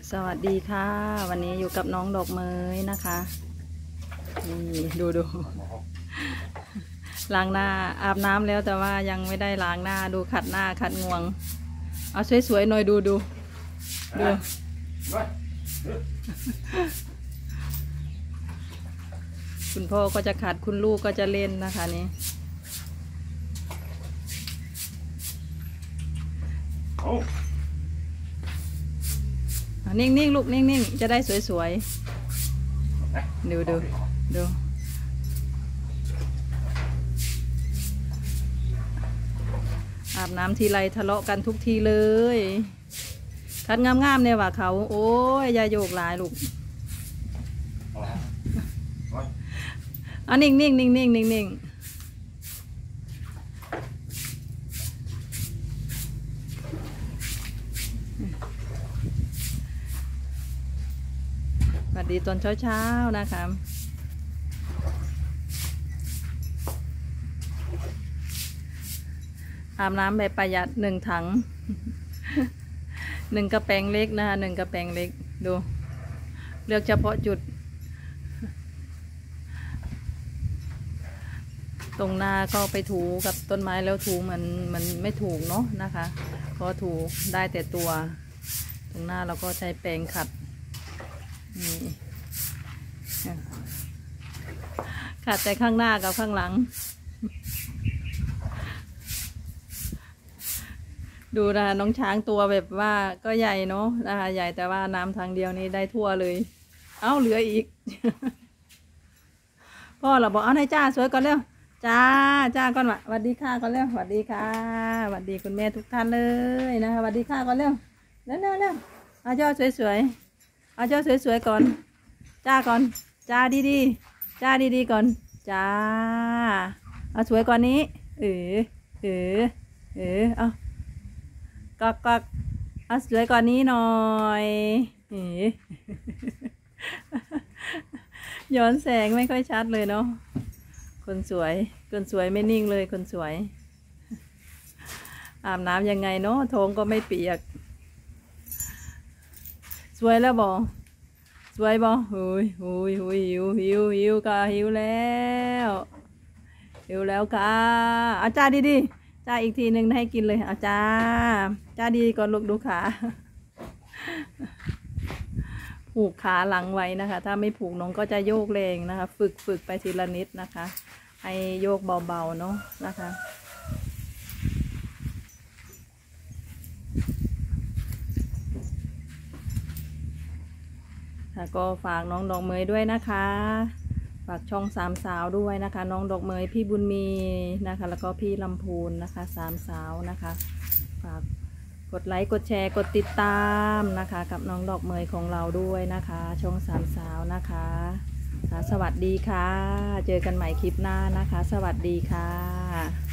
สวัสดีค่ะวันนี้อยู่กับน้องดอกเมยนะคะนี่ดูล้างหน้าอาบน้ำแล้วแต่ว่ายังไม่ได้ล้างหน้าดูขัดหน้าขัดงวงเอาสวยๆหน่อยดูคุณพ่อก็จะขัดคุณลูกก็จะเล่นนะคะนี่นิ่งๆลูกนิ่งๆจะได้สวยๆดูอาบน้ำทีไรทะเลาะกันทุกทีเลยคัดงามๆเนี่ยว่ะเขาโอ้ยยาโยกหลายลูกนิ่งสวัสดีตอนเช้านะคะอาบน้ำแบบประหยัด1 ถัง1 กระแปงเล็กนะคะ1 กระแปงเล็กดูเลือกเฉพาะจุดตรงหน้าก็ไปถูกับต้นไม้แล้วถูมันไม่ถูกเนาะนะคะก็ถูได้แต่ตัวตรงหน้าเราก็ใช้แปรงขัดนี่ขัดแต่ข้างหน้ากับข้างหลังดูนะน้องช้างตัวแบบว่าก็ใหญ่เนาะนะคะใหญ่แต่ว่าน้ำทางเดียวนี้ได้ทั่วเลยเอ้าเหลืออีกพ่อเราบอกเอาให้จ้าสวยก่อนเร็วจ้าก่อนวะสวัสดีค่ะก่อนเร็วสวัสดีค่ะสวัสดีคุณแม่ทุกท่านเลยนะคะสวัสดีค่ะก่อนเร็วเอาเจ้าสวยๆเอาเจ้าสวยๆก่อนจ้าก่อนจ้าดีก่อนจ้าเอาสวยกว่านี้เอาก็เอาสวยกว่านี้หน่อยย้อนแสงไม่ค่อยชัดเลยเนาะคนสวยไม่นิ่งเลยคนสวยอาบน้ำยังไงเนาะท้องก็ไม่เปียกสวยแล้วบอสวยบอหุยหิวค่ะหิวแล้วค่ะอาจ้าดีจ้าอีกทีหนึ่งให้กินเลยอาจ้าดีก่อนลูกดูขาผูกขาหลังไว้นะคะถ้าไม่ผูกน้องก็จะโยกแรงนะคะฝึกไปทีละนิดนะคะให้โยกเบาๆเนาะนะคะก็ฝากน้องดอกเมยด้วยนะคะฝากช่อง3 สาวด้วยนะคะน้องดอกเมยพี่บุญมีนะคะแล้วก็พี่ลำพูนนะคะ3 สาวนะคะฝากกดไลค์กดแชร์กดติดตามนะคะกับน้องดอกเมยของเราด้วยนะคะช่อง3 สาวนะคะสวัสดีค่ะเจอกันใหม่คลิปหน้านะคะสวัสดีค่ะ